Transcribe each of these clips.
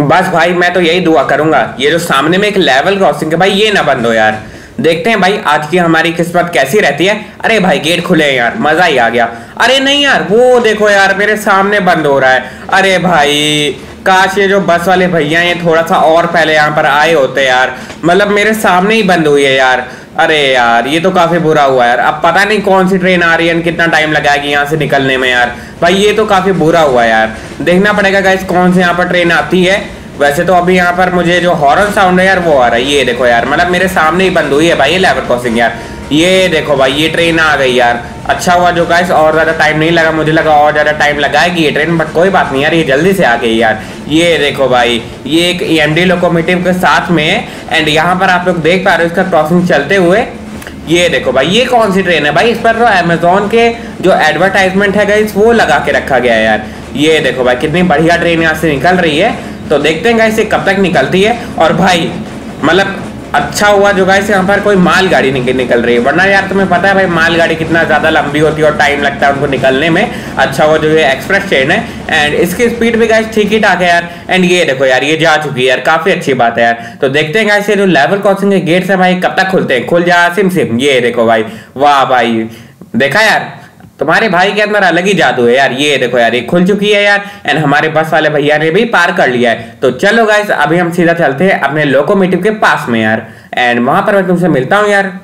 बस भाई मैं तो यही दुआ करूंगा ये जो सामने में एक लेवल क्रॉसिंग है भाई ये ना बंद हो यार। देखते हैं भाई आज की हमारी किस्मत कैसी रहती है। अरे भाई गेट खुले हैं यार, मजा ही आ गया। अरे नहीं यार वो देखो यार मेरे सामने बंद हो रहा है। अरे भाई काश ये जो बस वाले भैया ये थोड़ा सा और पहले यहाँ पर आए होते यार, मतलब मेरे सामने ही बंद हुई है यार। अरे यार ये तो काफी बुरा हुआ यार। अब पता नहीं कौन सी ट्रेन आ रही है, कितना टाइम लगाएगी यहाँ से निकलने में यार। भाई ये तो काफी बुरा हुआ यार, देखना पड़ेगा गाइस कौन से यहाँ पर ट्रेन आती है। वैसे तो अभी यहाँ पर मुझे जो हॉर्न साउंड है यार वो आ रहा है, ये देखो यार, मतलब मेरे सामने ही बंद हुई है भाई ये लेवल क्रॉसिंग यार। ये देखो भाई ये ट्रेन आ गई यार। अच्छा हुआ जो गाइस और ज्यादा टाइम नहीं लगा, मुझे लगा और ज्यादा टाइम लगाएगी ये ट्रेन, बट कोई बात नहीं यार ये जल्दी से आ गई यार। ये देखो भाई ये एक EMD लोकोमोटिव के साथ में है एंड यहाँ पर आप लोग देख पा रहे हो इसका क्रॉसिंग चलते हुए। ये देखो भाई ये कौन सी ट्रेन है भाई, इस पर तो अमेजोन के जो एडवर्टाइजमेंट है गाइस वो लगा के रखा गया है यार। ये देखो भाई कितनी बढ़िया ट्रेन यहाँ से निकल रही है, तो देखते हैं गाइस ये कब तक निकलती है। और भाई मतलब अच्छा हुआ जो गाइस यहाँ पर कोई मालगाड़ी निकल रही है, वरना यार तुम्हें पता है भाई मालगाड़ी कितना ज्यादा लंबी होती है और टाइम लगता है उनको निकलने में। अच्छा हुआ जो ये एक्सप्रेस ट्रेन है एंड इसकी स्पीड भी गाइस ठीक ही ठाक है यार। एंड ये देखो यार ये जा चुकी है यार, काफी अच्छी बात है यार। तो देखते हैं गाइस ये जो लेवल क्रॉसिंग के गेट्स है भाई कब तक खुलते हैं। खुल जा सिम सिम। ये देखो भाई वाह भाई, देखा यार तुम्हारे भाई के अंदर अलग ही जादू है यार। ये देखो यार ये खुल चुकी है यार एंड हमारे बस वाले भैया ने भी पार कर लिया है। तो चलो गाइस अभी हम सीधा चलते हैं अपने लोकोमोटिव के पास में यार एंड वहां पर मैं तुमसे मिलता हूं यार।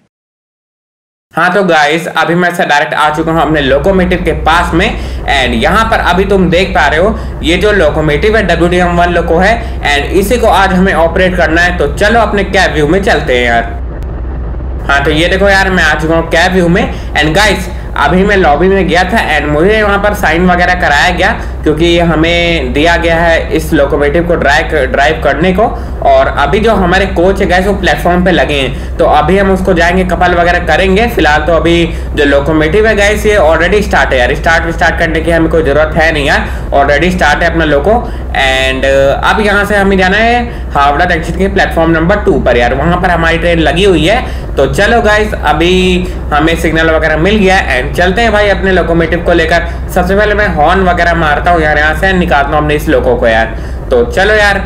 हाँ तो गाइस अभी मैं डायरेक्ट आ चुका हूँ अपने लोकोमोटिव के पास में एंड यहाँ पर अभी तुम देख पा रहे हो ये जो लोकोमोटिव है WDM1 लोको है एंड इसी को आज हमें ऑपरेट करना है। तो चलो अपने कैब व्यू में चलते हैं यार। हाँ तो ये देखो यार मैं आ चुका हूँ कैब व्यू में एंड गाइस अभी मैं लॉबी में गया था एंड मुझे वहां पर साइन वगैरह कराया गया क्योंकि हमें दिया गया है इस लोकोमोटिव को ड्राइव करने को। और अभी जो हमारे कोच है गाइस वो प्लेटफॉर्म पे लगे हैं, तो अभी हम उसको जाएंगे कपल वगैरह करेंगे। फिलहाल तो अभी जो लोकोमोटिव है गाइस ये ऑलरेडी स्टार्ट है यार, स्टार्ट करने की हमें कोई जरूरत है नहीं यार, ऑलरेडी स्टार्ट है अपना लोको। एंड अब यहाँ से हमें जाना है हावड़ा जंक्शन के प्लेटफॉर्म नंबर 2 पर यार, वहां पर हमारी ट्रेन लगी हुई है। तो चलो गाइस अभी हमें सिग्नल वगैरह मिल गया एंड चलते हैं भाई अपने लोकोमोटिव को लेकर। सबसे पहले मैं हॉर्न वगैरह मारता हूँ यार, यहाँ से निकालता हूँ अपने इस लोको को यार। तो चलो यार,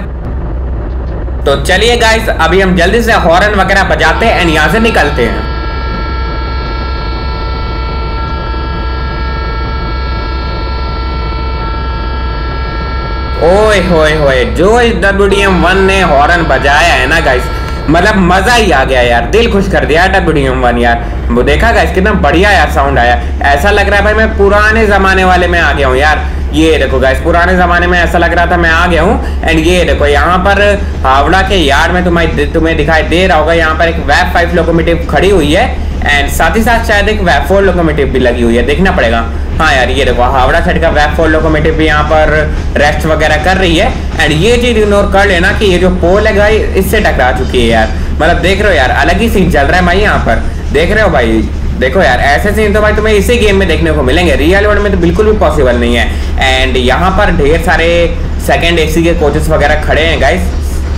तो चलिए गाइस अभी हम जल्दी से हॉर्न वगैरह बजाते हैं एंड यहाँ से निकलते हैं। ओए होए होए जो इस WDM1 ने हॉर्न बजाया है ना गाइस, मतलब मजा ही आ गया यार, दिल खुश कर दिया WDM1 यार। वो देखा गाइस कितना बढ़िया यार साउंड आया, ऐसा लग रहा है भाई मैं पुराने जमाने वाले में आ गया हूँ यार। ये देखो गाइस पुराने जमाने में ऐसा लग रहा था मैं आ गया हूँ। एंड ये देखो यहाँ पर हावड़ा के यार्ड में तुम्हें दिखाई दे रहा होगा यहाँ पर एक वेब 5 लोकोमोटिव खड़ी हुई है एंड साथ ही साथ शायद एक वेब 4 लोकोमोटिव भी लगी हुई है, देखना पड़ेगा। हाँ यार ये देखो हावड़ा साइड का वेब 4 लोकोमोटिव भी यहाँ पर रेस्ट वगैरह कर रही है। एंड ये चीज इग्नोर कर लेना कि ये जो पोल है भाई इससे टकरा चुकी है यार, मतलब देख रहे हो यार अलग ही सीन चल रहा है भाई यहाँ पर, देख रहे हो भाई। देखो यार ऐसे सीन तो भाई तुम्हें इसी गेम में देखने को मिलेंगे, रियल वर्ल्ड में तो बिल्कुल भी पॉसिबल नहीं है। एंड यहाँ पर ढेर सारे सेकंड AC के कोचेस वगैरह खड़े हैं गाइस।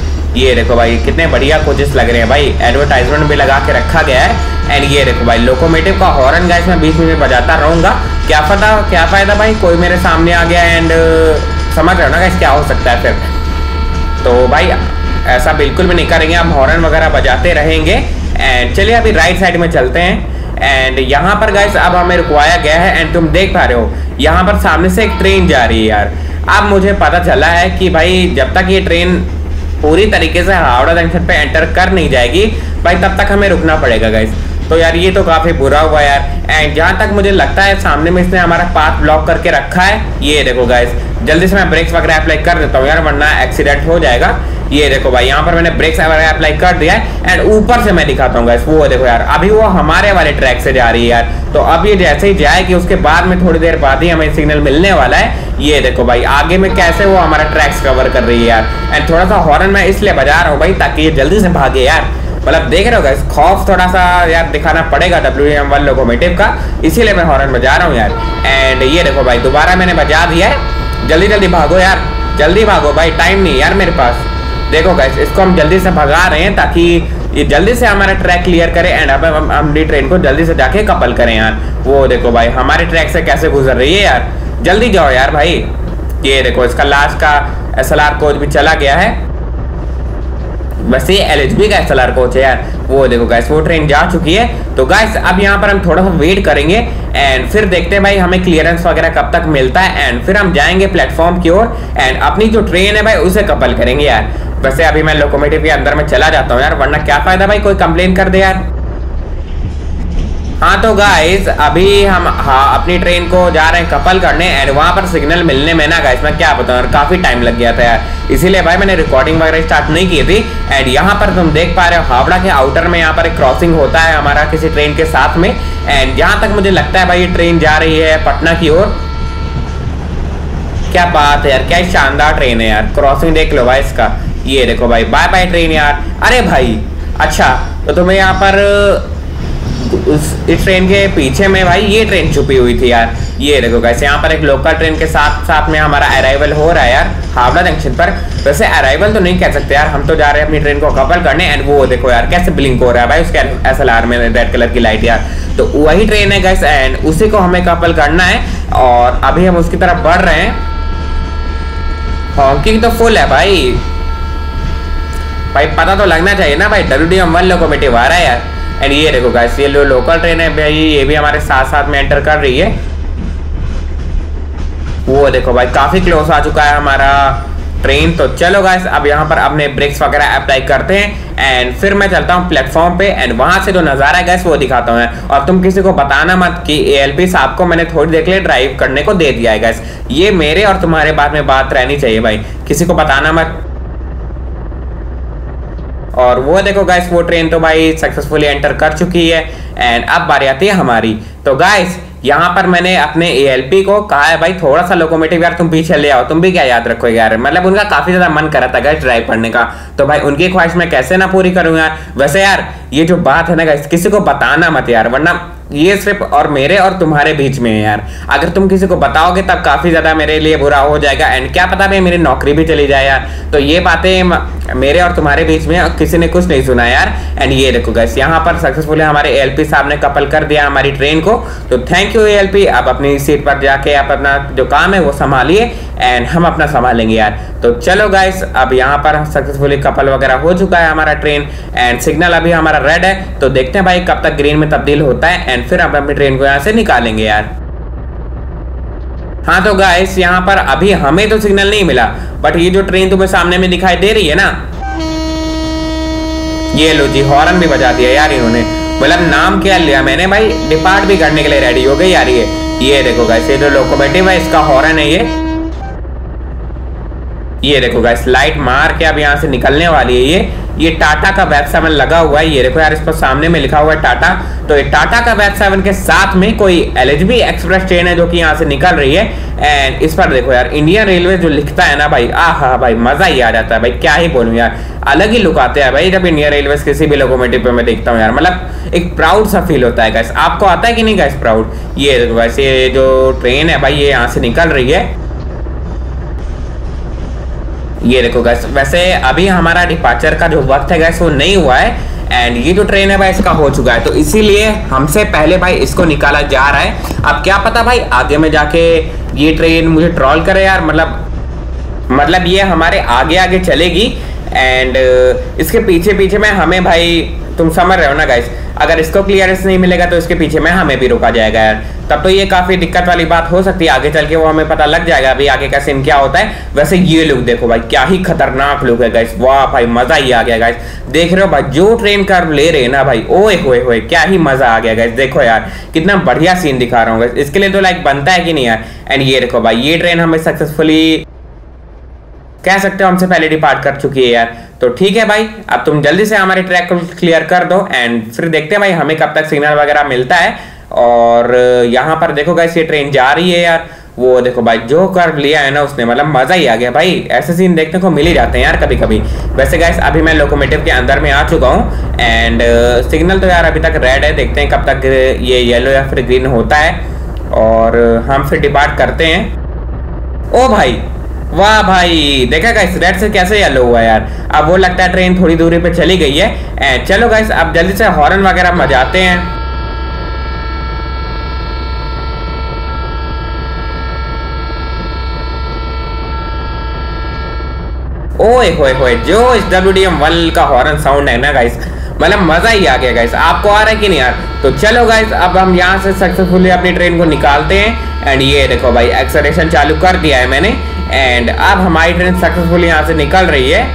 ये देखो भाई कितने बढ़िया कोचेस लग रहे हैं भाई, एडवर्टाइजमेंट भी लगा के रखा गया है। एंड ये देखो भाई लोकोमोटिव का हॉर्न गाइस मैं बीच में बजाता रहूंगा, क्या फायदा भाई कोई मेरे सामने आ गया एंड समझ रहे हो ना गाइस क्या हो सकता है फिर। तो भाई ऐसा बिल्कुल भी नहीं करेंगे, अब हॉर्न वगैरह बजाते रहेंगे। एंड चलिए अभी राइट साइड में चलते हैं एंड यहाँ पर गाइस अब हमें रुकवाया गया है एंड तुम देख पा रहे हो यहाँ पर सामने से एक ट्रेन जा रही है यार। अब मुझे पता चला है कि भाई जब तक ये ट्रेन पूरी तरीके से हावड़ा जंक्शन पे एंटर कर नहीं जाएगी भाई तब तक हमें रुकना पड़ेगा गाइस। तो यार ये तो काफी बुरा हुआ यार। एंड जहां तक मुझे लगता है सामने में इसने हमारा पाथ ब्लॉक करके रखा है। ये देखो गाइस जल्दी से मैं ब्रेक्स वगैरह अप्लाई कर देता हूँ यार, वरना एक्सीडेंट हो जाएगा। ये देखो भाई यहाँ पर मैंने ब्रेक्स वगैरह अप्लाई कर दिया है एंड ऊपर से मैं दिखाता हूँ गाइस, वो देखो यार अभी वो हमारे वाले ट्रैक से जा रही है यार। तो अब ये जैसे ही जाएगी उसके बाद में थोड़ी देर बाद ही हमें सिग्नल मिलने वाला है। ये देखो भाई आगे में कैसे वो हमारा ट्रैक्स कवर कर रही है यार। एंड थोड़ा सा हॉर्न मैं इसलिए बजा रहा हूँ भाई ताकि ये जल्दी से भागे यार, मतलब देख रहे हो गाइस खौफ थोड़ा सा यार दिखाना पड़ेगा WDM1 लोकोमोटिव का, इसीलिए मैं हॉर्न बजा रहा हूँ यार। एंड ये देखो भाई दोबारा मैंने बजा दिया है, जल्दी भागो यार, जल्दी भागो भाई, टाइम नहीं यार मेरे पास। देखो गाइस इसको हम जल्दी से भगा रहे हैं ताकि ये जल्दी से हमारा ट्रैक क्लियर करे एंड अब हम अपनी ट्रेन को जल्दी से जाके कपल करें यार। वो देखो भाई हमारे ट्रैक से कैसे गुजर रही है यार, जल्दी जाओ यार भाई। ये देखो इसका लास्ट का SLR कोच भी चला गया है। वैसे LHB का SLR कोच है यार। वो देखो गाइस वो ट्रेन जा चुकी है। तो गाइस अब यहाँ पर हम थोड़ा सा वेट करेंगे एंड फिर देखते हैं भाई हमें क्लियरेंस वगैरह कब तक मिलता है एंड फिर हम जाएंगे प्लेटफॉर्म की ओर एंड अपनी जो ट्रेन है भाई उसे कपल करेंगे यार। वैसे अभी मैं लोकोमोटिव के अंदर में चला जाता हूँ यार, वरना क्या फायदा भाई कोई कंप्लेन कर दे यार। हाँ तो गाइस अभी हम अपनी ट्रेन को जा रहे हैं कपल करने एंड वहां पर सिग्नल मिलने में ना गाइस मैं क्या बताऊं यार काफी टाइम लग गया था यार, इसीलिए भाई मैंने रिकॉर्डिंग वगैरह स्टार्ट नहीं की थी। एंड यहाँ पर तुम देख पा रहे हो हावड़ा के आउटर में यहाँ पर एक क्रॉसिंग होता है हमारा किसी ट्रेन के साथ में एंड जहां तक मुझे लगता है भाई ये ट्रेन जा रही है पटना की ओर। क्या बात है यार, क्या शानदार ट्रेन है यार, क्रॉसिंग देख लो भाई इसका। ये देखो भाई बाय बाय ट्रेन यार। अरे भाई अच्छा तो तुम्हें यहाँ पर इस ट्रेन के पीछे में भाई ये ट्रेन छुपी हुई थी यार। ये देखो गाइस यहाँ पर एक लोकल ट्रेन के साथ साथ में हमारा अराइवल हो रहा है यार हावड़ा जंक्शन पर। वैसे अराइवल तो नहीं कह सकते यार, हम तो जा रहे हैं अपनी ट्रेन को कपल करने एंड वो देखो यार कैसे ब्लिंक हो रहा है भाई उसके SLR में रेड कलर की लाइट यार। तो वही ट्रेन है गाइस एंड उसी को हमें कपल करना है और अभी हम उसकी तरफ बढ़ रहे हैं। हॉकिंग तो फुल है भाई पता तो लगना चाहिए ना भाई, WDM1 लोकोमोटिव आ रहा है यार। एंड ये देखो गाइस ये लोकल ट्रेन है भाई, ये भी हमारे साथ साथ में एंटर कर रही है। वो देखो भाई काफी क्लोज आ चुका है हमारा ट्रेन। तो चलो गाइस अब यहाँ पर अपने ब्रेक्स वगैरह अप्लाई करते हैं एंड फिर मैं चलता हूँ प्लेटफॉर्म पे एंड वहां से जो नजारा है गाइस वो दिखाता हूँ। और तुम किसी को बताना मत कि ALP साहब को मैंने थोड़ी देर के लिए ड्राइव करने को दे दिया है गाइस, ये मेरे और तुम्हारे बाद में बात रहनी चाहिए भाई, किसी को बताना मत। और वो देखो गाइस वो ट्रेन तो भाई सक्सेसफुली एंटर कर चुकी है एंड अब बारी आती है हमारी। तो गाइस यहाँ पर मैंने अपने ALP को कहा है भाई थोड़ा सा लोकोमोटिव यार तुम पीछे ले आओ, तुम भी क्या याद रखोगे यार, मतलब उनका काफी ज्यादा मन कर रहा था गाइस ड्राइव करने का, तो भाई उनकी ख्वाहिश मैं कैसे ना पूरी करूँ यार। वैसे यार ये जो बात है ना गाइस किसी को बताना मत यार, वरना ये सिर्फ और मेरे और तुम्हारे बीच में है यार। अगर तुम किसी को बताओगे तब काफी ज्यादा मेरे लिए बुरा हो जाएगा एंड क्या पता भाई मेरी नौकरी भी चली जाए यार। तो ये बातें मेरे और तुम्हारे बीच में किसी ने कुछ नहीं सुना यार। एंड ये देखो गाइस यहाँ पर सक्सेसफुली हमारे ALP साहब ने कपल कर दिया हमारी ट्रेन को। तो थैंक यू ALP, आप अपनी सीट पर जाके आप अपना जो काम है वो संभालिए एंड हम अपना संभालेंगे यार। तो चलो गाइस अब यहाँ पर सक्सेसफुली कपल वगैरह हो चुका है हमारा ट्रेन एंड सिग्नल अभी हमारा रेड है। तो देखते हैं भाई कब तक ग्रीन में तब्दील होता है एंड फिर हम अपनी ट्रेन को यहाँ से निकालेंगे यार। हाँ तो गाइस यहाँ पर अभी हमें तो सिग्नल नहीं मिला बट ये जो ट्रेन तुम्हें सामने में दिखाई दे रही है ना, ये लो जी हॉर्न भी बजा दिया यार इन्होंने, मतलब नाम क्या लिया मैंने भाई, डिपार्ट भी करने के लिए रेडी हो गई यार। ये देखो गाइस ये जो लोकोमोटिव है इसका हॉर्न है ये देखो गाइस लाइट मार के अब यहाँ से निकलने वाली है। ये टाटा का वेब 7 लगा हुआ है, ये देखो यार इस पर सामने में लिखा हुआ है टाटा। तो ये टाटा का वेब 7 के साथ में कोई LHB एक्सप्रेस ट्रेन है जो कि यहाँ से निकल रही है एंड इस पर देखो यार इंडियन रेलवे जो लिखता है ना भाई, आहा भाई मजा ही आ जाता है भाई, क्या ही बोलूं यार, अलग ही लुक आते हैं भाई जब इंडियन रेलवे किसी भी लोकोमोटिव पे मैं देखता हूँ यार, मतलब एक प्राउड सा फील होता है गाइस। आपको आता है कि नहीं गाइस प्राउड? ये देखो गाइस ये जो ट्रेन है भाई ये यहाँ से निकल रही है, ये देखो गाइस। वैसे अभी हमारा डिपार्चर का जो वक्त है गाइस वो नहीं हुआ है एंड ये जो ट्रेन है भाई इसका हो चुका है, तो इसीलिए हमसे पहले भाई इसको निकाला जा रहा है। अब क्या पता भाई आगे में जाके ये ट्रेन मुझे ट्रॉल करे यार, मतलब ये हमारे आगे आगे चलेगी एंड इसके पीछे पीछे में हमें भाई, तुम समझ रहे हो ना गाइस, अगर इसको क्लियरेंस नहीं मिलेगा तो इसके पीछे में हमें भी रोका जाएगा यार। तब तो ये काफी दिक्कत वाली बात हो सकती है, आगे चल के वो हमें पता लग जाएगा अभी आगे का सीन क्या होता है। वैसे ये लुक देखो भाई क्या ही खतरनाक लुक है गाइस, वाह भाई मजा ही आ गया गाइस। देख रहे हो भाई जो ट्रेन कर्व ले रहे हैं ना भाई, ओए होए होए क्या ही मजा आ गया गाइस। देखो यार कितना बढ़िया सीन दिखा रहा हूँ गाइस, इसके लिए तो लाइक बनता है कि नहीं यार। एंड ये देखो भाई ये ट्रेन हमें सक्सेसफुली कह सकते हो हमसे पहले डिपार्ट कर चुकी है यार। तो ठीक है भाई अब तुम जल्दी से हमारे ट्रैक को क्लियर कर दो एंड फिर देखते हैं भाई हमें कब तक सिग्नल वगैरह मिलता है। और यहाँ पर देखो गाइस ये ट्रेन जा रही है यार, वो देखो भाई जो कर्व लिया है ना उसने, मतलब मजा ही आ गया भाई, ऐसे सीन देखने को मिल ही जाते हैं यार कभी कभी। वैसे गाइस अभी मैं लोकोमोटिव के अंदर में आ चुका हूँ एंड सिग्नल तो यार अभी तक रेड है, देखते हैं कब तक ये येलो या फिर ग्रीन होता है और हम फिर डिपार्ट करते हैं। ओ भाई वाह भाई देखा गाइस रेड से कैसे येलो हुआ यार। अब वो लगता है ट्रेन थोड़ी दूरी पे चली गई है एंड चलो गाइस अब जल्दी से हॉर्न वगैरह बजाते हैं। ओए होए होए, जो इस WDM1 का हॉर्न साउंड है ना गाइस, मतलब मजा ही आ गया गाइस। आपको आ रहा है कि नहीं यार? तो चलो गाइस, अब हम यहाँ से सक्सेसफुली अपनी ट्रेन को निकालते हैं। एंड ये देखो भाई, एक्सेलरेशन चालू कर दिया है मैंने। एंड अब हमारी ट्रेन सक्सेसफुली यहाँ से निकल रही है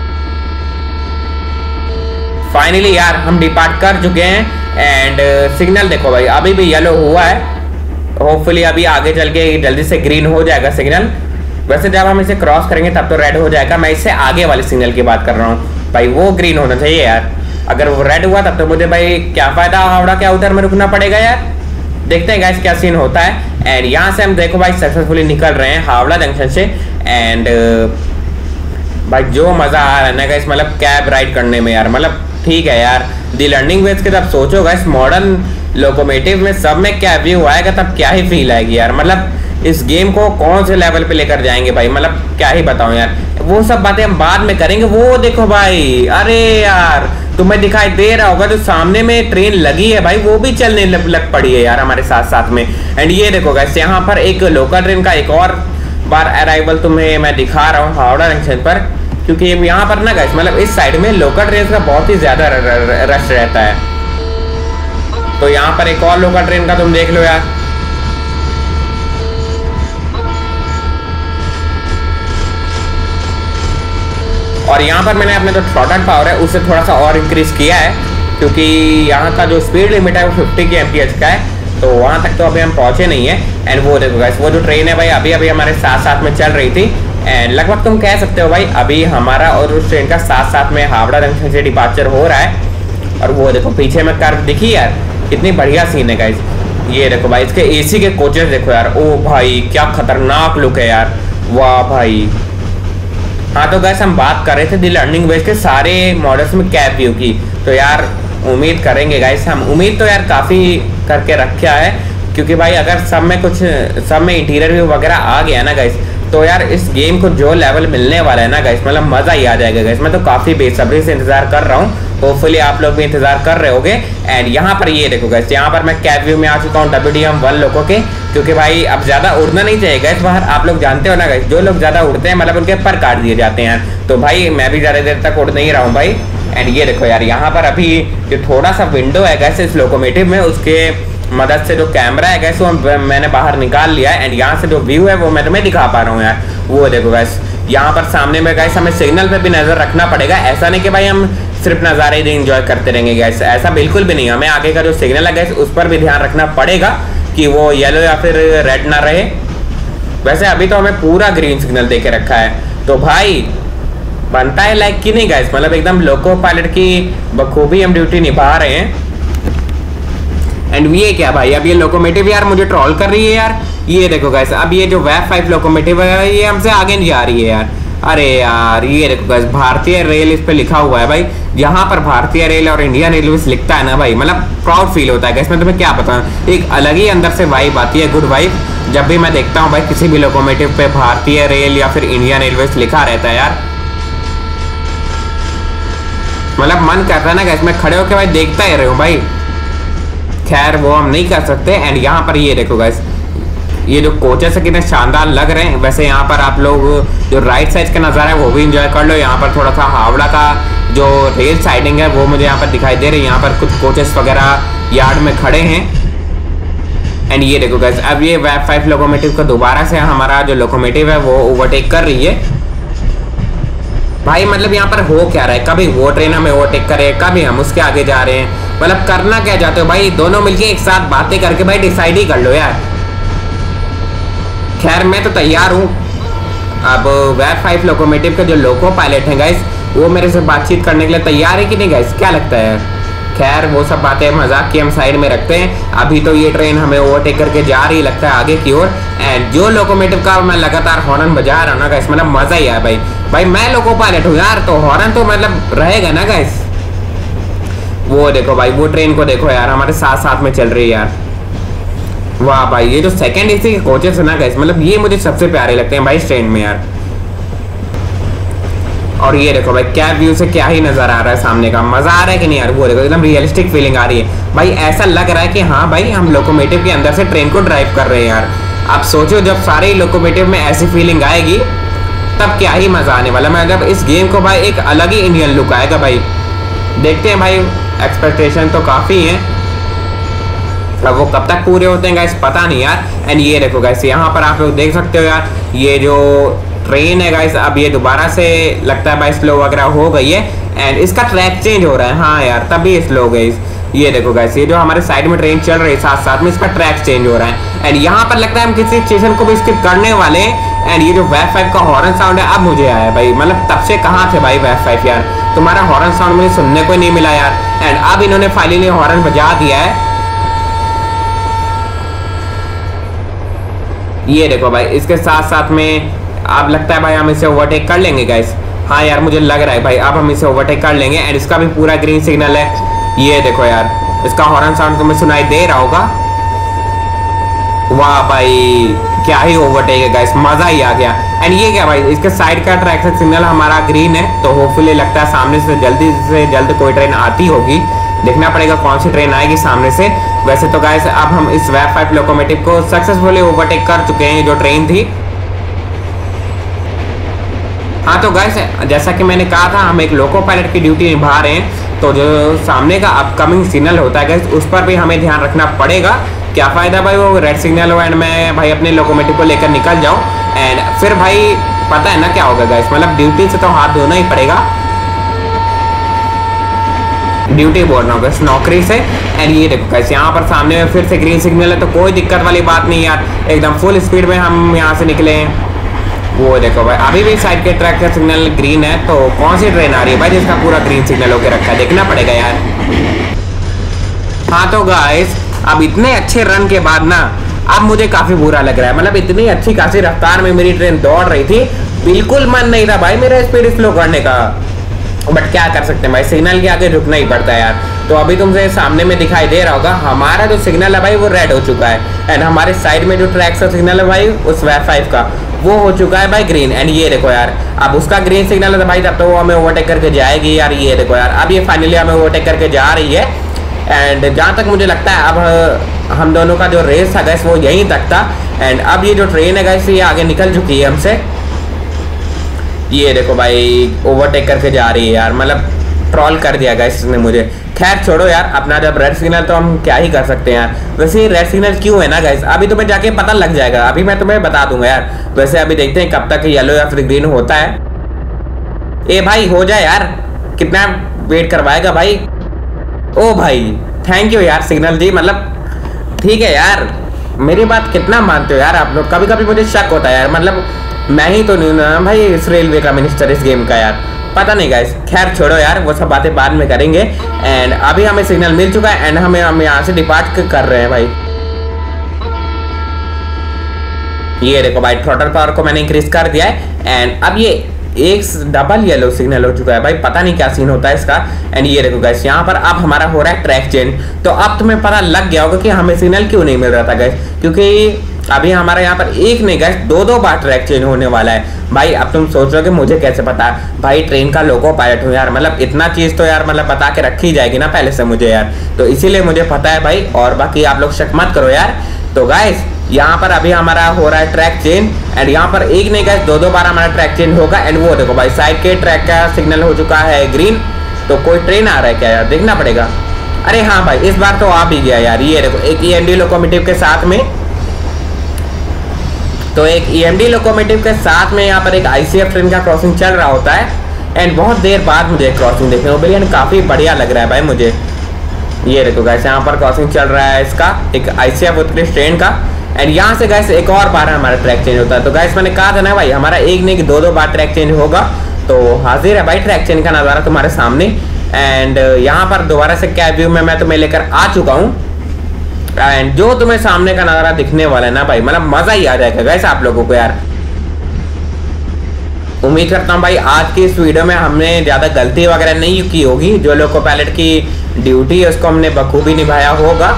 फाइनली यार। हम डिपार्ट कर चुके हैं। एंड सिग्नल देखो भाई, अभी भी येलो हुआ है। होपफुली अभी आगे चल के जल्दी से ग्रीन हो जाएगा सिग्नल। वैसे जब हम इसे क्रॉस करेंगे तब तो रेड हो जाएगा। मैं इससे आगे वाले सिग्नल की बात कर रहा हूँ भाई, वो ग्रीन होना चाहिए यार। अगर वो रेड हुआ तब तो मुझे भाई क्या फायदा हावड़ा के आउटर में रुकना पड़ेगा यार। देखते हैं गाइस क्या सीन होता है। एंड यहाँ से हम देखो भाई सक्सेसफुली निकल रहे हैं हावड़ा जंक्शन से। एंड भाई जो मजा आ रहा है ना गाइस, मतलब कैब राइड करने में यार, मतलब ठीक है यार। दी लर्निंग वेज के तब सोचो गाइस, मॉडर्न लोकोमोटिव में सब में क्या व्यू आएगा तब क्या ही फील आएगी यार। मतलब इस गेम को कौन से लेवल पे लेकर जाएंगे भाई, मतलब क्या ही बताऊं यार। वो सब बातें हम बाद में करेंगे। वो देखो भाई, अरे यार तुम्हें दिखाई दे रहा होगा जो सामने में ट्रेन लगी है भाई, वो भी चलने लग पड़ी है यार हमारे साथ साथ में। एंड ये देखो गाइस, यहाँ पर एक लोकल ट्रेन का एक और बार अराइवल तुम्हें मैं दिखा रहा हूँ हावड़ा जंक्शन पर, क्योंकि यहाँ पर ना गाइस मतलब इस साइड में लोकल ट्रेन का बहुत ही ज्यादा रश रहता है। तो यहाँ पर एक और लोकल ट्रेन का तुम देख लो यार। और यहाँ पर मैंने अपने जो थ्रॉटल पावर है उसे थोड़ा सा और इंक्रीज किया है, क्योंकि यहाँ का जो स्पीड लिमिट है वो 50 kmph का है। तो वहाँ तक तो अभी हम पहुँचे नहीं है। एंड वो देखो गाइस, वो जो ट्रेन है भाई अभी अभी हमारे साथ साथ में चल रही थी। एंड लगभग तुम कह सकते हो भाई अभी हमारा और उस ट्रेन का साथ साथ में हावड़ा जंक्शन से डिपार्चर हो रहा है। और वो देखो पीछे में कार दिखी यार, कितनी बढ़िया सीन है गाइस। ये देखो भाई, इसके AC के कोचेस देखो यार, ओ भाई क्या खतरनाक लुक है यार, वाह भाई। हाँ तो गाइस, हम बात कर रहे थे दी लर्निंग वेज के सारे मॉडल्स में कैब व्यू की। तो यार उम्मीद करेंगे गाइस, हम उम्मीद तो यार काफ़ी करके रखा है, क्योंकि भाई अगर सब में इंटीरियर व्यू वगैरह आ गया ना गाइस, तो यार इस गेम को जो लेवल मिलने वाला है ना गाइस, मतलब मज़ा ही आ जाएगा गाइस। मैं तो काफ़ी बेसब्री से इंतज़ार कर रहा हूँ। होपफुली आप लोग भी इंतजार कर रहे होगे। एंड यहाँ पर ये देखो गाइस, यहाँ पर मैं कैब व्यू में आ चुका हूँ WDM1 लोगों के, क्योंकि भाई अब ज़्यादा उड़ना नहीं चाहिए गाइस बाहर। आप लोग जानते हो ना गाइस, जो लोग ज़्यादा उड़ते हैं मतलब उनके पर काट दिए जाते हैं। तो भाई मैं भी ज़्यादा देर तक उड़ नहीं रहा हूँ भाई। एंड ये देखो यार, यहाँ पर अभी जो थोड़ा सा विंडो है गैस इस लोकोमोटिव में, उसके मदद से जो कैमरा है गैस वो मैंने बाहर निकाल लिया है। एंड यहाँ से जो व्यू है वो मैं तुम्हें दिखा पा रहा हूँ यार। वो देखो गैस, यहाँ पर सामने में गैस हमें सिग्नल पे भी नजर रखना पड़ेगा। ऐसा नहीं कि भाई हम सिर्फ नज़ारे ही एंजॉय करते रहेंगे गैस, ऐसा बिल्कुल भी नहीं। हमें आगे का जो सिग्नल है गैस उस पर भी ध्यान रखना पड़ेगा कि वो येलो या फिर रेड ना रहे। वैसे अभी तो हमें पूरा ग्रीन सिग्नल दे के रखा है। तो भाई बनता है लाइक कि नहीं गैस, मतलब एकदम लोको पायलट की बखूबी हम ड्यूटी निभा रहे हैं। एंड ये क्या भाई, अब ये लोकोमोटिव यार मुझे ट्रोल कर रही है यार। ये देखो गाइस, अब ये जो वेब 5 लोकोमोटिव है ये हमसे आगे नहीं जा रही है यार। अरे यार ये देखो गाइस, भारतीय रेल इस पे लिखा हुआ है भाई। यहाँ पर भारतीय रेल और इंडियन रेलवेज लिखता है ना भाई, मतलब प्राउड फील होता है गाइस। मैं तुम्हें क्या बताऊँ, एक अलग ही अंदर से वाइब आती है, गुड वाइब, जब भी मैं देखता हूँ भाई किसी भी लोकोमोटिव पे भारतीय रेल या फिर इंडियन रेलवेज लिखा रहता है यार। मतलब मन करता है ना गाइस मैं खड़े होकर भाई देखता ही रहूं भाई। खैर वो हम नहीं कर सकते। एंड यहाँ पर ये देखो गाइस, ये जो कोचेस है कितने शानदार लग रहे हैं। वैसे यहाँ पर आप लोग जो राइट साइड का नज़ारा है वो भी इंजॉय कर लो। यहाँ पर थोड़ा सा हावड़ा का जो रेल साइडिंग है वो मुझे यहाँ पर दिखाई दे रही है। यहाँ पर कुछ कोचेस वगैरह यार्ड में खड़े हैं। एंड ये देखो गाइस, अब ये वेब 5 लोकोमोटिव को दोबारा से हमारा जो लोकोमोटिव है वो ओवरटेक कर रही है भाई। मतलब यहाँ पर हो क्या रहा है, कभी वो ट्रेन हमें ओवरटेक करे, कभी हम उसके आगे जा रहे हैं। मतलब करना क्या चाहते हो भाई, दोनों मिलके एक साथ बातें करके भाई डिसाइड ही कर लो यार। खैर मैं तो तैयार हूँ। अब वेब 5 लोकोमोटिव के जो लोको पायलट हैं गाइस वो मेरे से बातचीत करने के लिए तैयार है कि नहीं गाइस, क्या लगता है? खैर वो सब बातें मजाक की हम साइड में रखते हैं। अभी तो ये ट्रेन हमें ओवरटेक करके जा रही लगता है आगे की ओर। एंड जो लोकोमोटिव का मैं लगातार हॉर्न बजा रहा हूँ ना गाइस, मतलब मजा ही आया भाई। मैं लोको पायलट हूँ यार, तो हॉर्न तो मतलब रहेगा ना गाइस। वो देखो भाई, वो ट्रेन को देखो यार, हमारे साथ साथ में चल रही है यार। वाह भाई, ये जो सेकंड एसी के कोचेस है ना गाइस, मतलब ये मुझे सबसे प्यारे लगते हैं भाई इस ट्रेन में यार। और ये देखो भाई, कैब व्यू से क्या ही नज़र आ रहा है सामने का, मज़ा आ रहा है कि नहीं यार। वो देखो एकदम रियलिस्टिक फीलिंग आ रही है भाई। ऐसा लग रहा है कि हाँ भाई हम लोकोमोटिव के अंदर से ट्रेन को ड्राइव कर रहे हैं यार। आप सोचो जब सारे लोकोमोटिव में ऐसी फीलिंग आएगी तब क्या ही मजा आने वाला। मतलब इस गेम को भाई एक अलग ही इंडियन लुक आएगा भाई। देखते हैं भाई, एक्सपेक्टेशन तो काफी है, अब वो कब तक पूरे होते हैं गाइस पता नहीं यार। एंड ये देखो गाइस, यहाँ पर आप लोग देख सकते हो यार, ये जो ट्रेन है गाइस अब ये दोबारा से लगता है भाई स्लो वगैरह हो गई है। एंड इसका ट्रैक चेंज हो रहा है, हाँ यार तभी स्लो हो गई। ये देखो गाइस, ये जो हमारे साइड में ट्रेन चल रही है साथ साथ में इसका ट्रैक चेंज हो रहा है। एंड यहाँ पर लगता है हम किसी स्टेशन को भी स्किप करने वाले हैं। एंड ये जो वेव 5 का हॉर्न साउंड है अब मुझे आया भाई, मतलब तब से कहाँ थे भाई वेव 5 यार, तुम्हारा हॉर्न साउंड मुझे सुनने को नहीं मिला यार। एंड अब इन्होंने फाइनली हॉर्न बजा दिया है। ये देखो भाई, इसके साथ साथ में अब लगता है भाई हम इसे ओवरटेक कर लेंगे गाइस। हाँ यार मुझे लग रहा है भाई अब हम इसे ओवरटेक कर लेंगे। एंड इसका भी पूरा ग्रीन सिग्नल है। ये देखो यार, इसका हॉर्न साउंड तुम्हें सुनाई दे रहा होगा। वाह भाई क्या ही ओवरटेक है गाइस, मजा ही आ गया। एंड ये क्या भाई, इसके साइड का ट्रैक्शन सिग्नल हमारा ग्रीन है, तो होपफुली लगता है सामने से जल्द कोई ट्रेन आती होगी। देखना पड़ेगा कौन सी ट्रेन आएगी सामने से। वैसे तो गाइस अब हम इस वेव 5 लोकोमोटिव को सक्सेसफुली ओवरटेक कर चुके हैं जो ट्रेन थी। हाँ तो गाइस जैसा कि मैंने कहा था हम एक लोको पायलट की ड्यूटी निभा रहे हैं, तो जो सामने का अपकमिंग सिग्नल होता है गाइस उस पर भी हमें ध्यान रखना पड़ेगा। क्या फायदा भाई वो रेड सिग्नल हो एंड मैं भाई अपने लोकोमोटिव को लेकर निकल जाऊं एंड फिर भाई पता है ना क्या होगा गाइस, मतलब ड्यूटी से तो हाथ धोना ही पड़ेगा। ड्यूटी बोल रहा हूँ बस, नौकरी से। एंड ये देखो गाइस यहाँ पर सामने में फिर से ग्रीन सिग्नल है, तो कोई दिक्कत वाली बात नहीं यार, एकदम फुल स्पीड में हम यहाँ से निकले हैं। वो देखो भाई अभी भी साइड के ट्रैक का सिग्नल ग्रीन है, तो कौन सी ट्रेन आ रही है भाई जिसका पूरा ग्रीन सिग्नल होके रखा है, देखना पड़ेगा यार। हाँ तो गाइस अब इतने अच्छे रन के बाद ना अब मुझे काफी बुरा लग रहा है। मतलब इतनी अच्छी खासी रफ्तार में मेरी ट्रेन दौड़ रही थी, बिल्कुल मन नहीं था भाई मेरा स्पीड स्लो करने का, बट क्या कर सकते हैं भाई, सिग्नल के आगे रुकना ही पड़ता है यार। तो अभी तुमसे सामने में दिखाई दे रहा होगा हमारा जो सिग्नल है भाई वो रेड हो चुका है। एंड हमारे साइड में जो ट्रैक का सिग्नल है भाई उस वेव 5 का वो हो चुका है भाई ग्रीन। एंड ये देखो यार अब उसका ग्रीन सिग्नल है भाई, तब तो वो हमें ओवरटेक करके जाएगी यार। ये देखो यार अब ये फाइनली हमें ओवरटेक करके जा रही है। एंड जहाँ तक मुझे लगता है अब हम दोनों का जो रेस था गैस वो यहीं तक था। एंड अब ये जो ट्रेन है गैस ये आगे निकल चुकी है हमसे। ये देखो भाई ओवरटेक करके जा रही है यार, मतलब ट्रॉल कर दिया गैस इसने मुझे। खैर छोड़ो यार, अपना जब रेड सिग्नल तो हम क्या ही कर सकते हैं यार। वैसे रेड सिग्नल क्यों है ना गैस, अभी तुम्हें जाके पता लग जाएगा, अभी मैं तुम्हें बता दूंगा यार। वैसे अभी देखते हैं कब तक येलो या फिर ग्रीन होता है। ए भाई हो जाए यार, कितना वेट करवाएगा भाई। ओ भाई थैंक यू यार सिग्नल जी, मतलब ठीक है यार, मेरी बात कितना मानते हो यार आप लोग। कभी कभी मुझे शक होता है यार, मतलब मैं ही तो नहीं ना भाई इस रेलवे का मिनिस्टर इस गेम का यार, पता नहीं गाइस। खैर छोड़ो यार, वो सब बातें बाद में करेंगे। एंड अभी हमें सिग्नल मिल चुका है एंड हम यहाँ से डिपार्ट कर रहे हैं भाई। ये देखो भाई थ्रॉटल पावर को मैंने इंक्रीज कर दिया है। एंड अब ये एक डबल येलो सिग्नल हो चुका है भाई, पता नहीं क्या सीन होता है इसका। एंड ये देखो गाइस यहाँ पर अब हमारा हो रहा है ट्रैक चेंज। तो अब तुम्हें पता लग गया होगा कि हमें सिग्नल क्यों नहीं मिल रहा था गाइस, क्योंकि अभी हमारा यहाँ पर एक नहीं गाइस दो बार ट्रैक चेंज होने वाला है भाई। अब तुम सोच रहे हो कि मुझे कैसे पता, भाई ट्रेन का लोको पायलट हूँ यार, मतलब इतना चीज तो यार मतलब बता के रखी जाएगी ना पहले से मुझे यार, तो इसीलिए मुझे पता है भाई। और बाकी आप लोग शक मत करो यार। तो गाइस यहाँ पर अभी हमारा हो रहा है ट्रैक चेंज। एंड यहाँ पर एक नहीं गाइस दो बार हमारा ट्रैक चेंज होगा। एंड वो देखो भाई साइड के ट्रैक का सिग्नल हो चुका है ग्रीन, तो कोई ट्रेन आ रहा है क्या यार, देखना पड़ेगा। अरे हाँ भाई इस बार तो आ भी गया यार। ये देखो एक EMD लोकोमोटिव के साथ में, तो एक EMD लोकोमोटिव के साथ में यहाँ पर एक ICF ट्रेन का क्रॉसिंग चल रहा होता है। एंड बहुत देर बाद मुझे क्रॉसिंग देखने को मिली एंड काफी बढ़िया लग रहा है भाई मुझे। ये देखो गाइस यहाँ पर क्रॉसिंग चल रहा है इसका एक ICF उत्कृष्ट ट्रेन का। एंड यहाँ से गाइस एक और बार हमारा ट्रैक चेंज होता है। तो गाइस मैंने कहा था ना भाई हमारा एक नहीं दो बार ट्रैक चेंज होगा, तो हाजिर है भाई ट्रैक चेंज का नज़ारा तुम्हारे सामने। एंड यहाँ पर दोबारा से कैब व्यू में मैं तुम्हें लेकर आ चुका हूँ। एंड जो तुम्हें सामने का नज़ारा दिखने वाला है ना भाई, मतलब मजा ही आ जाएगा गाइस आप लोगों को यार। उम्मीद करता हूँ भाई आज की इस वीडियो में हमने ज़्यादा गलती वगैरह नहीं की होगी, जो लोको पायलट की ड्यूटी है उसको हमने बखूबी निभाया होगा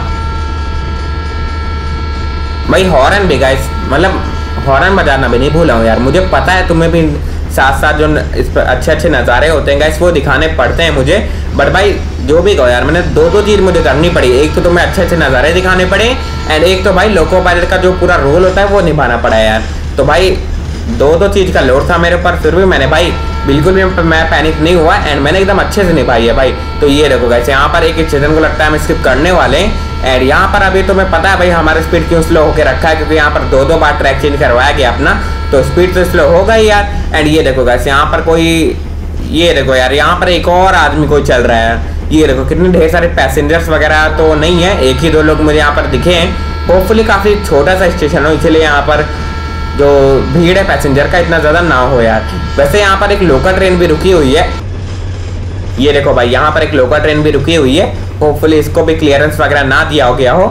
भाई। हॉर्न भी गाइस, मतलब हॉर्न बजाना भी नहीं भूला हूँ यार, मुझे पता है तुम्हें भी साथ साथ जो इस पर अच्छे नज़ारे होते हैं गाइस वो दिखाने पड़ते हैं मुझे। बट भाई जो भी कहो यार, मैंने दो चीज़ मुझे करनी पड़ी, एक तो तुम्हें अच्छे नज़ारे दिखाने पड़े एंड एक तो भाई लोको पायलट का जो पूरा रोल होता है वो निभाना पड़ा है यार। तो भाई दो चीज का लोड था मेरे ऊपर, फिर भी मैंने भाई बिल्कुल भी मैं पैनिक नहीं हुआ एंड मैंने एकदम अच्छे से निभाई है भाई। तो ये देखो गाइस यहाँ पर एक सीजन को लगता है हम स्किप करने वाले हैं एंड यहाँ पर अभी तुम्हें पता है भाई हमारा स्पीड क्यों स्लो होकर रखा है, क्योंकि यहाँ पर दो बार ट्रैक चेंज करवाया गया अपना, तो स्पीड तो स्लो होगा ही यार। एंड ये देखो गाइस यहाँ पर कोई, ये देखो यार यहाँ पर एक और आदमी कोई चल रहा है, ये देखो कितने ढेर सारे पैसेंजर्स वगैरह तो नहीं है, एक ही दो लोग मुझे यहाँ पर दिखे हैं। होपफुली काफी छोटा सा स्टेशन हो, इसलिए यहाँ पर जो भीड़ है पैसेंजर का इतना ज्यादा ना हो यार। वैसे यहाँ पर एक लोकल ट्रेन भी रुकी हुई है, ये देखो भाई यहाँ पर एक लोकल ट्रेन भी रुकी हुई है, होपफुली इसको भी क्लियरेंस वगैरह ना दिया हो गया हो।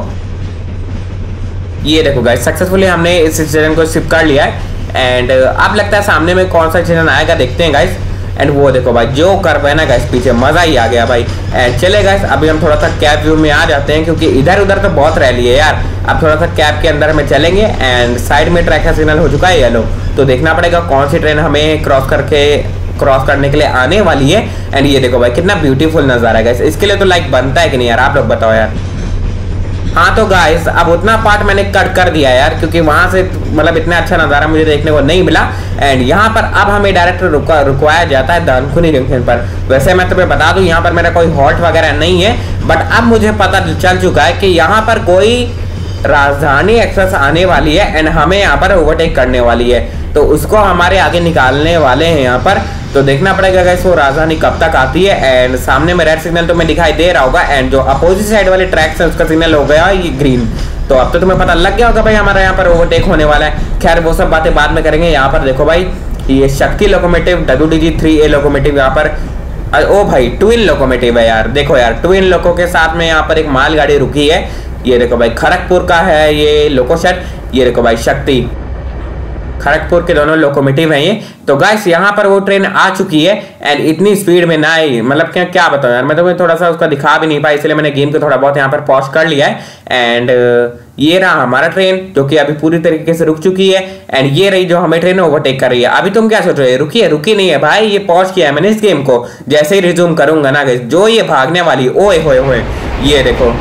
ये देखो गाइस सक्सेसफुली हमने इस स्टेशन को स्किप कर लिया है एंड अब लगता है सामने में कौन सा स्टेशन आएगा देखते हैं गाइस। एंड वो देखो भाई जो कर्व है ना गाइस पीछे, मजा ही आ गया भाई। एंड चले गाइस अभी हम थोड़ा सा कैब व्यू में आ जाते हैं, क्योंकि इधर उधर तो बहुत रैली है यार। अब थोड़ा सा कैब के अंदर में चलेंगे एंड साइड में ट्रैक का सिग्नल हो चुका है येलो, तो देखना पड़ेगा कौन सी ट्रेन हमें क्रॉस करने के लिए आने वाली है। एंड ये देखो भाई कितना ब्यूटीफुल नजारा है गाइस, इसके लिए तो लाइक बनता है कि नहीं यार, आप लोग बताओ यार। हाँ तो गाइस अब उतना पार्ट मैंने कट कर दिया यार, क्योंकि वहां से मतलब इतना अच्छा नज़ारा मुझे देखने को नहीं मिला। एंड यहाँ पर अब हमें डायरेक्ट रुकवाया जाता है दानकुनी जंक्शन पर। वैसे मैं तुम्हें बता दूं यहाँ पर मेरा कोई हॉल्ट वगैरह नहीं है, बट अब मुझे पता चल चुका है कि यहाँ पर कोई राजधानी एक्सप्रेस आने वाली है एंड हमें यहाँ पर ओवरटेक करने वाली है, तो उसको हमारे आगे निकालने वाले हैं यहाँ पर। तो देखना पड़ेगा गाइस वो राजधानी कब तक आती है। एंड सामने में रेड सिग्नल तुम्हें दिखाई दे रहा होगा एंड जो अपोजिट साइड वाले ट्रैक है उसका सिग्नल हो गया ये ग्रीन, तो अब तो तुम्हें पता लग गया होगा भाई हमारा यहाँ पर ओवरटेक होने वाला है। खैर वो सब बातें बाद में करेंगे। यहाँ पर देखो भाई ये शक्ति लोकोमोटिव WDG 3A लोकोमोटिव यहाँ पर, ओ भाई ट्विन लोकोमोटिव है यार, देखो यार ट्विन लोको के साथ में यहाँ पर एक मालगाड़ी रुकी है। ये देखो भाई खड़गपुर का है ये लोको सेट, ये देखो भाई शक्ति खड़गपुर के दोनों लोकोमोटिव हैं ये। तो गाइस यहाँ पर वो ट्रेन आ चुकी है एंड इतनी स्पीड में ना ही मतलब क्या बताऊं यार, मैं तुम्हें थोड़ा सा उसका दिखा भी नहीं पाया, इसलिए मैंने गेम को थोड़ा बहुत यहाँ पर पॉज कर लिया है। एंड ये रहा हमारा ट्रेन जो कि अभी पूरी तरीके से रुक चुकी है एंड ये रही जो हमें ट्रेन ओवरटेक कर रही है। अभी तुम क्या सोच रहे हो, रुकी नहीं है भाई, ये पॉज किया है मैंने इस गेम को, जैसे ही रिज्यूम करूंगा ना गाइस जो ये भागने वाली, ओए होए होए ये देखो,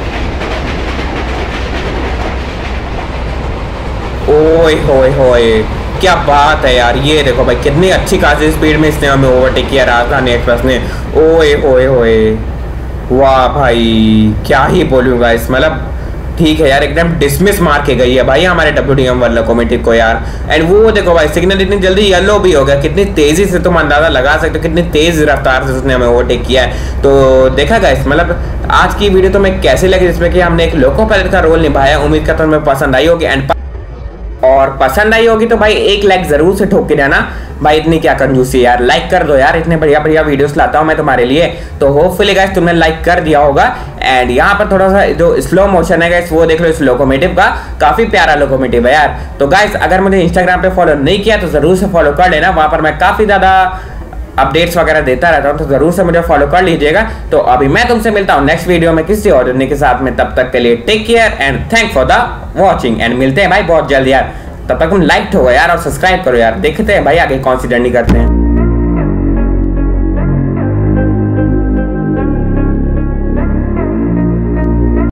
ओए होए होए क्या बात है यार। ये देखो भाई कितनी अच्छी खासी स्पीड में इसने हमें ओवरटेक किया राजधानी एक्सप्रेस ने, ओए होए होए वाह भाई क्या ही बोलूंगा इस, मतलब ठीक है यार एकदम डिसमिस मार के गई है भाई हमारे WDM1 लोकोमोटिव को यार। एंड वो देखो भाई सिग्नल इतनी जल्दी येलो भी हो गया, कितनी तेजी से तुम अंदाजा लगा सकते हो कितनी तेज रफ्तार से उसने हमें ओवरटेक किया है। तो देखा गाइस मतलब आज की वीडियो तुम्हें कैसी लगी, जिसमें कि हमने एक लोको पायलट का रोल निभाया, उम्मीद करता हूं तुम्हें पसंद आई होगी। एंड और पसंद आई होगी तो भाई एक लाइक जरूर से ठोक के जाना भाई, इतनी क्या कंजूसी यार, लाइक कर दो यार, इतने बढ़िया वीडियोस लाता हूं मैं तुम्हारे लिए। तो होपफुली गाइस तुमने लाइक कर दिया होगा। एंड यहाँ पर थोड़ा सा जो स्लो मोशन है गाइस वो देख लो इस लोकोमोटिव का, काफी प्यारा लोकोमोटिव है यार। तो गाइस अगर मुझे इंस्टाग्राम पे फॉलो नहीं किया तो जरूर से फॉलो कर लेना, वहां पर मैं काफी ज्यादा अपडेट्स वगैरह देता रहता हूं, तो जरूर से मुझे फॉलो कर लीजिएगा। तो अभी मैं तुमसे मिलता हूं नेक्स्ट वीडियो में किसी और के साथ में, तब तक के लिए take care and thank for the watching. And मिलते हैं भाई बहुत जल्द यार, तब तक तुम लाइक ठोको यार और सब्सक्राइब करो यार, देखते हैं भाई आगे कौन सी जर्नी करते हैं।